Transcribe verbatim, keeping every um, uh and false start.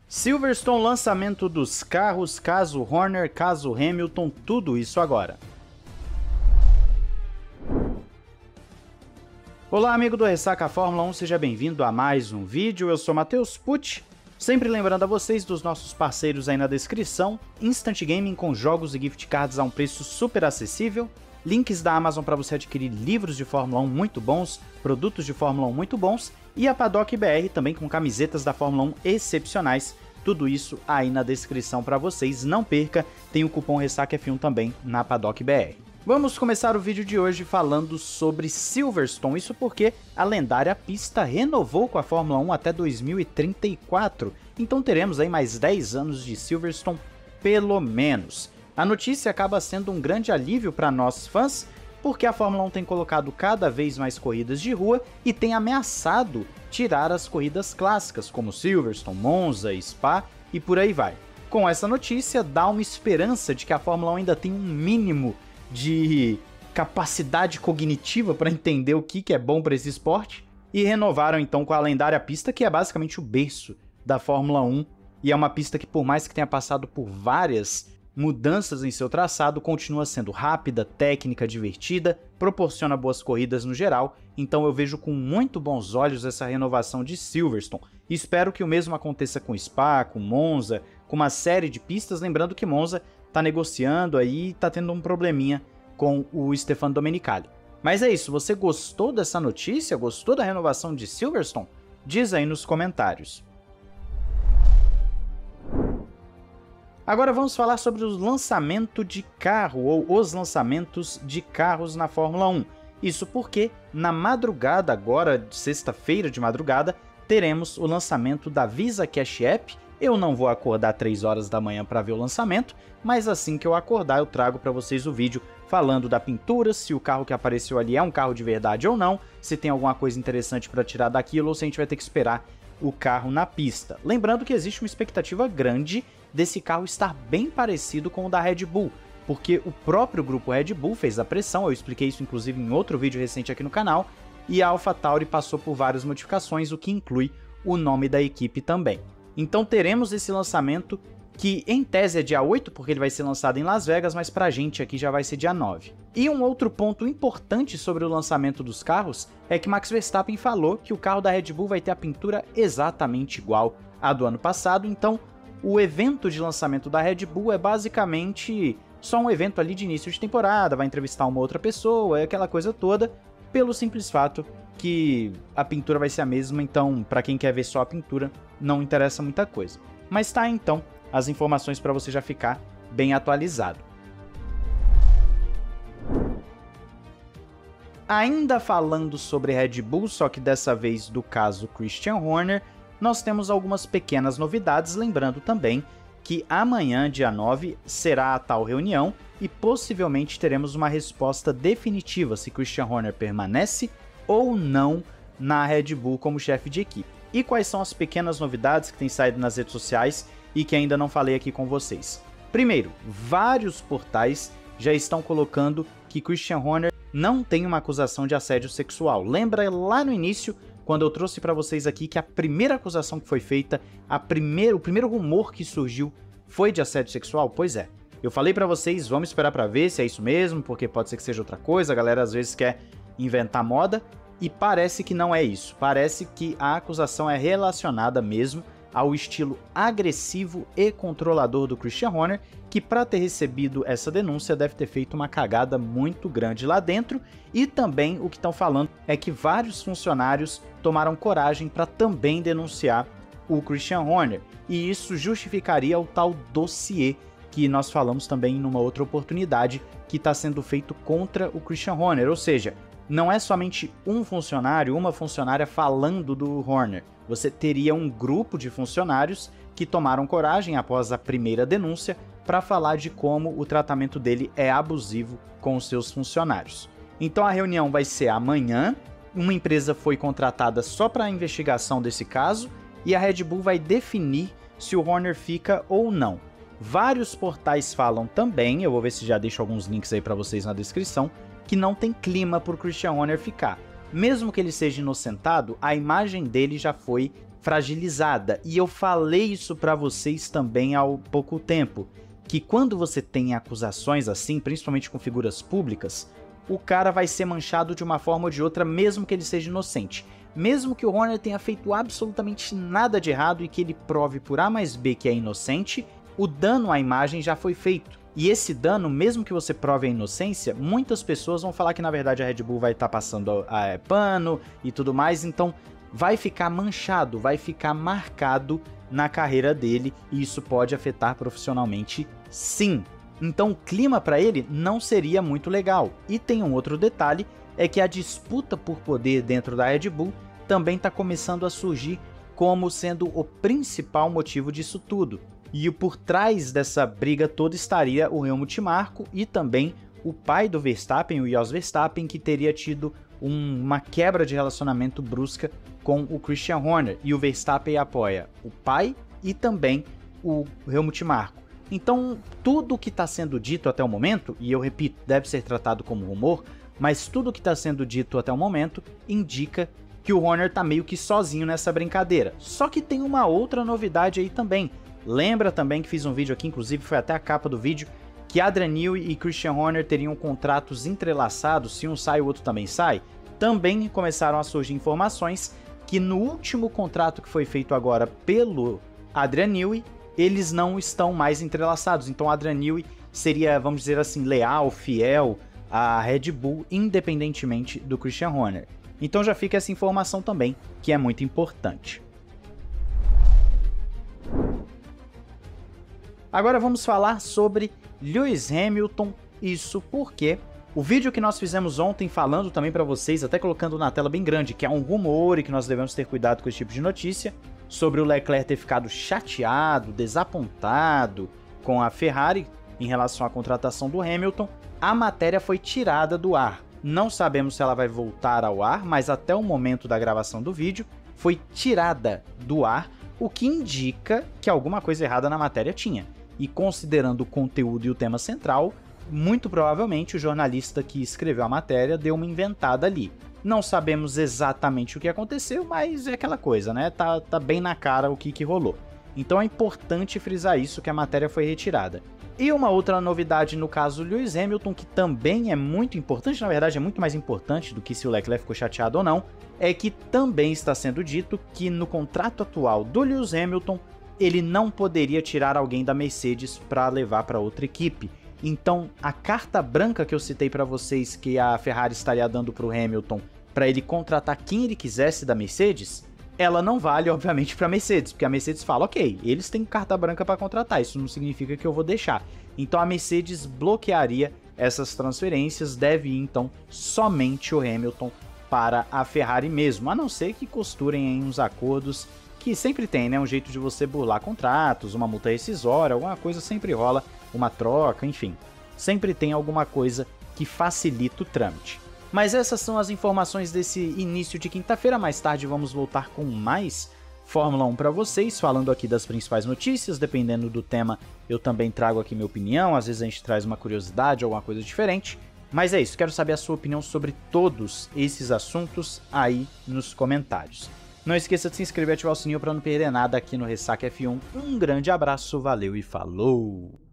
Silverstone, lançamento dos carros, caso Horner, caso Hamilton, tudo isso agora. Olá, amigo do Ressaca Fórmula um, seja bem-vindo a mais um vídeo. Eu sou Matheus Pucci, sempre lembrando a vocês dos nossos parceiros aí na descrição: Instant Gaming com jogos e gift cards a um preço super acessível, links da Amazon para você adquirir livros de Fórmula um muito bons, produtos de Fórmula um muito bons, e a Paddock B R também com camisetas da Fórmula um excepcionais. Tudo isso aí na descrição para vocês, não perca, tem o cupom Ressaca F um também na Paddock B R. Vamos começar o vídeo de hoje falando sobre Silverstone, isso porque a lendária pista renovou com a Fórmula um até dois mil e trinta e quatro, então teremos aí mais dez anos de Silverstone pelo menos. A notícia acaba sendo um grande alívio para nós fãs, porque a Fórmula um tem colocado cada vez mais corridas de rua e tem ameaçado tirar as corridas clássicas, como Silverstone, Monza, Spa e por aí vai. Com essa notícia, dá uma esperança de que a Fórmula um ainda tem um mínimo de capacidade cognitiva para entender o que é bom para esse esporte, e renovaram então com a lendária pista, que é basicamente o berço da Fórmula um, e é uma pista que, por mais que tenha passado por várias mudanças em seu traçado, continua sendo rápida, técnica, divertida, proporciona boas corridas no geral, então eu vejo com muito bons olhos essa renovação de Silverstone. Espero que o mesmo aconteça com Spa, com Monza, com uma série de pistas, lembrando que Monza está negociando aí, está tendo um probleminha com o Stefano Domenicali. Mas é isso, você gostou dessa notícia? Gostou da renovação de Silverstone? Diz aí nos comentários. Agora vamos falar sobre o lançamento de carro, ou os lançamentos de carros na Fórmula um. Isso porque, na madrugada, agora, sexta-feira de madrugada, teremos o lançamento da Visa Cash App. Eu não vou acordar três horas da manhã para ver o lançamento, mas assim que eu acordar eu trago para vocês o vídeo falando da pintura, se o carro que apareceu ali é um carro de verdade ou não, se tem alguma coisa interessante para tirar daquilo ou se a gente vai ter que esperar o carro na pista. Lembrando que existe uma expectativa grande desse carro estar bem parecido com o da Red Bull, porque o próprio grupo Red Bull fez a pressão, eu expliquei isso inclusive em outro vídeo recente aqui no canal, e a AlphaTauri passou por várias modificações, o que inclui o nome da equipe também. Então teremos esse lançamento que em tese é dia oito, porque ele vai ser lançado em Las Vegas, mas pra gente aqui já vai ser dia nove. E um outro ponto importante sobre o lançamento dos carros é que Max Verstappen falou que o carro da Red Bull vai ter a pintura exatamente igual à do ano passado, então o evento de lançamento da Red Bull é basicamente só um evento ali de início de temporada, vai entrevistar uma outra pessoa, aquela coisa toda, pelo simples fato que a pintura vai ser a mesma, então para quem quer ver só a pintura não interessa muita coisa. Mas tá então as informações para você já ficar bem atualizado. Ainda falando sobre Red Bull, só que dessa vez do caso Christian Horner, nós temos algumas pequenas novidades, lembrando também que amanhã, dia nove, será a tal reunião e possivelmente teremos uma resposta definitiva se Christian Horner permanece ou não na Red Bull como chefe de equipe. E quais são as pequenas novidades que têm saído nas redes sociais e que ainda não falei aqui com vocês? Primeiro, vários portais já estão colocando que Christian Horner não tem uma acusação de assédio sexual. Lembra lá no início, quando eu trouxe para vocês aqui que a primeira acusação que foi feita, a primeira, o primeiro rumor que surgiu foi de assédio sexual? Pois é. Eu falei para vocês, vamos esperar para ver se é isso mesmo, porque pode ser que seja outra coisa, a galera às vezes quer inventar moda, e parece que não é isso. Parece que a acusação é relacionada mesmo ao estilo agressivo e controlador do Christian Horner, que para ter recebido essa denúncia deve ter feito uma cagada muito grande lá dentro, e também o que estão falando é que vários funcionários tomaram coragem para também denunciar o Christian Horner, e isso justificaria o tal dossiê que nós falamos também numa outra oportunidade que está sendo feito contra o Christian Horner, ou seja, não é somente um funcionário, uma funcionária falando do Horner. Você teria um grupo de funcionários que tomaram coragem após a primeira denúncia para falar de como o tratamento dele é abusivo com os seus funcionários. Então a reunião vai ser amanhã, uma empresa foi contratada só para a investigação desse caso e a Red Bull vai definir se o Horner fica ou não. Vários portais falam também, eu vou ver se já deixo alguns links aí para vocês na descrição, que não tem clima para o Christian Horner ficar. Mesmo que ele seja inocentado, a imagem dele já foi fragilizada. E eu falei isso para vocês também há pouco tempo, que quando você tem acusações assim, principalmente com figuras públicas, o cara vai ser manchado de uma forma ou de outra, mesmo que ele seja inocente. Mesmo que o Horner tenha feito absolutamente nada de errado e que ele prove por A mais B que é inocente, o dano à imagem já foi feito. E esse dano, mesmo que você prove a inocência, muitas pessoas vão falar que na verdade a Red Bull vai estar tá passando a, a, pano e tudo mais, então vai ficar manchado, vai ficar marcado na carreira dele e isso pode afetar profissionalmente sim. Então o clima para ele não seria muito legal. E tem um outro detalhe, é que a disputa por poder dentro da Red Bull também está começando a surgir como sendo o principal motivo disso tudo. E por trás dessa briga toda estaria o Helmut Marko e também o pai do Verstappen, o Jos Verstappen, que teria tido um, uma quebra de relacionamento brusca com o Christian Horner. E o Verstappen apoia o pai e também o Helmut Marko. Então, tudo o que está sendo dito até o momento, e eu repito, deve ser tratado como rumor, mas tudo o que está sendo dito até o momento indica que o Horner está meio que sozinho nessa brincadeira. Só que tem uma outra novidade aí também. Lembra também que fiz um vídeo aqui, inclusive foi até a capa do vídeo, que Adrian Newey e Christian Horner teriam contratos entrelaçados, se um sai o outro também sai? Também começaram a surgir informações que no último contrato que foi feito agora pelo Adrian Newey, eles não estão mais entrelaçados. Então Adrian Newey seria, vamos dizer assim, leal, fiel à Red Bull, independentemente do Christian Horner. Então já fica essa informação também, que é muito importante. Agora vamos falar sobre Lewis Hamilton, isso porque o vídeo que nós fizemos ontem falando também para vocês, até colocando na tela bem grande, que é um rumor e que nós devemos ter cuidado com esse tipo de notícia, sobre o Leclerc ter ficado chateado, desapontado com a Ferrari em relação à contratação do Hamilton, a matéria foi tirada do ar. Não sabemos se ela vai voltar ao ar, mas até o momento da gravação do vídeo foi tirada do ar, o que indica que alguma coisa errada na matéria tinha. E considerando o conteúdo e o tema central, muito provavelmente o jornalista que escreveu a matéria deu uma inventada ali. Não sabemos exatamente o que aconteceu, mas é aquela coisa, né? Tá, tá bem na cara o que, que rolou. Então é importante frisar isso, que a matéria foi retirada. E uma outra novidade no caso do Lewis Hamilton, que também é muito importante, na verdade é muito mais importante do que se o Leclerc ficou chateado ou não, é que também está sendo dito que no contrato atual do Lewis Hamilton, ele não poderia tirar alguém da Mercedes para levar para outra equipe. Então, a carta branca que eu citei para vocês que a Ferrari estaria dando para o Hamilton para ele contratar quem ele quisesse da Mercedes, ela não vale, obviamente, para a Mercedes, porque a Mercedes fala, ok, eles têm carta branca para contratar, isso não significa que eu vou deixar. Então, a Mercedes bloquearia essas transferências, deve ir, então, somente o Hamilton para a Ferrari mesmo, a não ser que costurem em uns acordos que sempre tem, né, um jeito de você burlar contratos, uma multa rescisória, alguma coisa sempre rola, uma troca, enfim, sempre tem alguma coisa que facilita o trâmite. Mas essas são as informações desse início de quinta-feira. Mais tarde vamos voltar com mais Fórmula um para vocês, falando aqui das principais notícias, dependendo do tema eu também trago aqui minha opinião, às vezes a gente traz uma curiosidade, alguma coisa diferente. Mas é isso, quero saber a sua opinião sobre todos esses assuntos aí nos comentários. Não esqueça de se inscrever e ativar o sininho para não perder nada aqui no Ressaca F um. Um grande abraço, valeu e falou!